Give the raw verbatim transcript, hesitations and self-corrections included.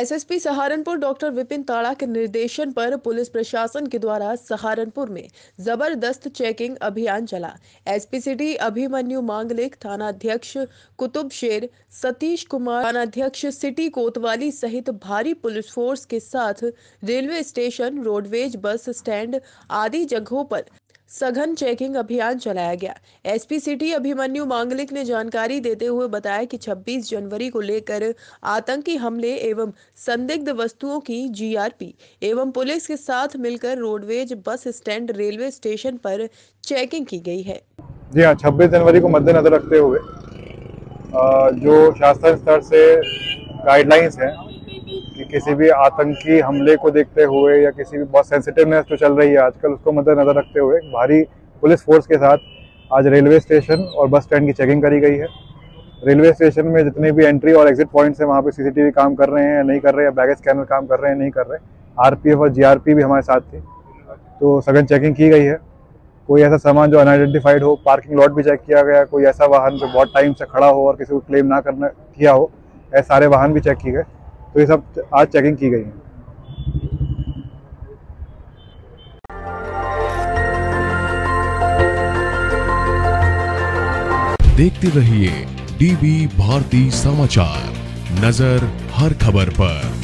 SSP Saharanpur doctor Vipin ताड़ा के निर्देशन पर पुलिस प्रशासन के द्वारा सहारनपुर में जबरदस्त चेकिंग अभियान चला। एसपी सिटी अभिमन्यु मांगलिक, थानाध्यक्ष कुतुब शेर, सतीश कुमार, थानाध्यक्ष सिटी कोतवाली सहित भारी पुलिस फोर्स के साथ railway station, roadways, bus stand आदि जगहों पर सघन चेकिंग अभियान चलाया गया। एसपी सिटी अभिमन्यु मांगलिक ने जानकारी देते हुए बताया कि छब्बीस जनवरी को लेकर आतंकी हमले एवं संदिग्ध वस्तुओं की जीआरपी एवं पुलिस के साथ मिलकर roadways, bus stand, railway station पर चेकिंग की गई है। जी हाँ, छब्बीस जनवरी को मद्देनजर रखते हुए जो शासन स्तर से गाइडलाइंस हैं कि किसी भी आतंकी हमले को देखते हुए या किसी भी बहुत सेंसिटिवनेस जो चल रही है आजकल, उसको मद्देनजर रखते हुए भारी पुलिस फोर्स के साथ आज रेलवे स्टेशन और बस स्टैंड की चेकिंग करी गई है। रेलवे स्टेशन में जितने भी एंट्री और एग्जिट पॉइंट्स हैं वहाँ पे सीसीटीवी काम कर रहे हैं या नहीं कर रहे हैं, बैगेज स्कैनर काम कर रहे हैं नहीं कर रहे हैं। आरपीएफ और जीआरपी भी हमारे साथ थी, तो सघन चेकिंग की गई है। कोई ऐसा सामान जो अनआइडेंटिफाइड हो, पार्किंग लॉट भी चेक किया गया, कोई ऐसा वाहन जो बहुत टाइम से खड़ा हो और किसी को क्लेम ना करना किया हो, ऐसे सारे वाहन भी चेक किए गए। तो ये सब आज चेकिंग की गई है। देखते रहिए डीबी भारती समाचार, नजर हर खबर पर।